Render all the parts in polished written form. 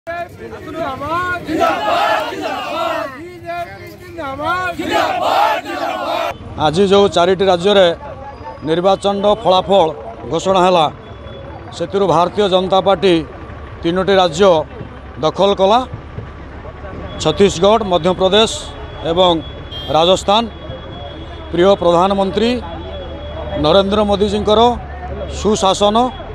आज जो चारिटी राज्य निर्वाचन फलाफल घोषणा है से भारतीय जनता पार्टी तीनोटी राज्य दखल कला। छत्तीसगढ़, मध्य प्रदेश एवं राजस्थान। प्रिय प्रधानमंत्री नरेंद्र मोदी जी सुशासन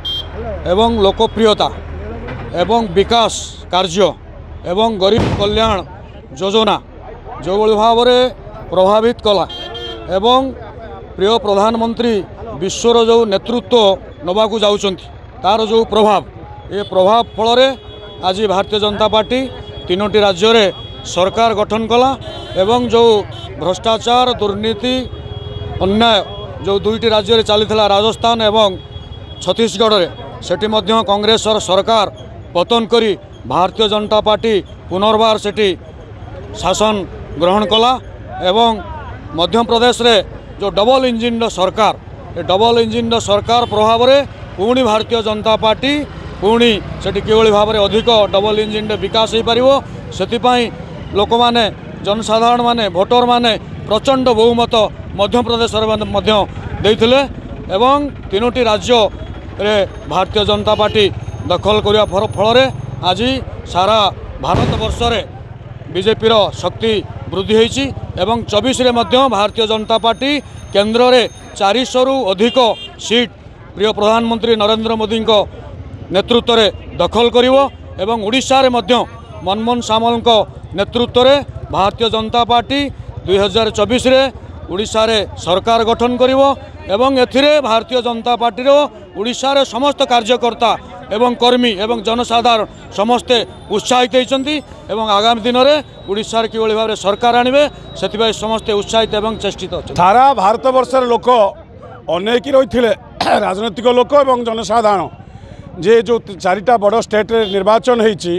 एवं लोकप्रियता एवं विकास कार्य एवं गरीब कल्याण योजना जो भाव में प्रभावित कला एवं प्रिय प्रधानमंत्री विश्वर जो नेतृत्व नवाकू जाउछंती तार जो प्रभाव ये प्रभाव फल आज भारतीय जनता पार्टी तीनोटी राज्य रे सरकार गठन कला एवं जो भ्रष्टाचार दुर्नीति अन्याय जो दुईटी राज्य रे चलीथिला राजस्थान एवं छत्तीसगढ़ रे सेठी मध्य कांग्रेस सरकार पतन करी भारतीय जनता पार्टी पुनर्बार सेठी शासन ग्रहण कला एवं मध्य प्रदेश रे जो डबल इंजिन सरकार ये डबल इंजिन सरकार प्रभाव रे पुणी भारतीय जनता पार्टी पुणी सेठी किभली भाव में अधिक डबल इंजिन विकास हो पारिबो सेतिपाई लोक माने जनसाधारण माने भोटर माने प्रचंड बहुमत मध्य प्रदेश मध्य देइथिले एवं तीनोटी राज्य रे भारतीय जनता पार्टी दखल करिया फल आज सारा भारत वर्ष रे बीजेपी रो शक्ति वृद्धि होईची एवं 24 रे मध्य भारतीय जनता पार्टी केंद्र रे 400 रु अधिक सीट प्रिय प्रधानमंत्री नरेंद्र मोदी को नेतृत्व रे दखल करिवो एवं उड़ीसा रे मध्य मनमोहन सामल को नेतृत्व रे भारतीय जनता पार्टी 2024 रे उड़ीसा रे सरकार गठन करिवो एवं एथिरे भारतीय जनता पार्टी रो उड़ीसा रे समस्त कार्यकर्ता एवं कर्मी एवं जनसाधारण समस्ते उत्साहित होती एवं आगामी दिन में उड़ीसा रे किभली भाव सरकार आनिबे सेतिबाई समस्ते उत्साहित एवं चेष्टित अछथि। सारा भारत वर्षर लोक अनेक रही राजनैतिक लोक एवं जनसाधारण जे जो चारिटा बड़ स्टेट रे निर्वाचन होईची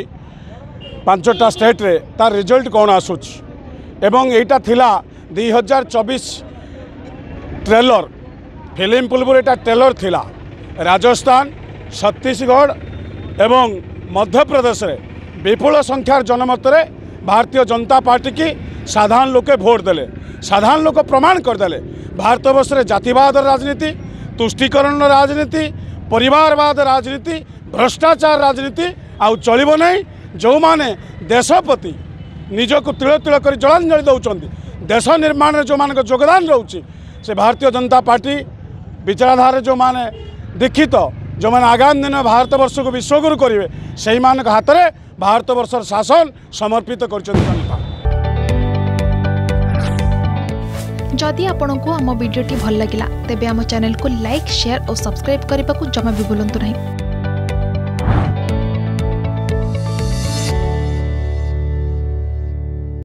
5टा स्टेट रे तार रिजल्ट कौन आसुची एवं एटा थिला 2024 ट्रेलर फिल्म पूर्व एटा ट्रेलर थिला। राजस्थान, छत्तीसगढ़ एवं मध्य प्रदेश रे विपुल संख्यार जनमत रे भारतीय जनता पार्टी की साधारण लोके भोट देले। साधारण लोक प्रमाण करदेले भारत वर्ष रे जातिवाद राजनीति, तुष्टिकरण राजनीति, परिवारवाद राजनीति, भ्रष्टाचार राजनीति आउ चलिबो नहीं। जो माने देशपति निजको तिल तिल कर जलांजलि दौरान देश निर्माण में जो मान योगदान रोचे से भारतीय जनता पार्टी विचारधारा जो माने दीक्षित जो मैंने आगामी दिन भारत वर्ष को विश्वगुरु करेंगे से हाथ में भारत वर्षर शासन समर्पित कर। जदि आपंक आम भिडी भल लगा तेब आम चैनल को लाइक, शेयर और सब्सक्राइब करने को जमा भी भूलु नहीं।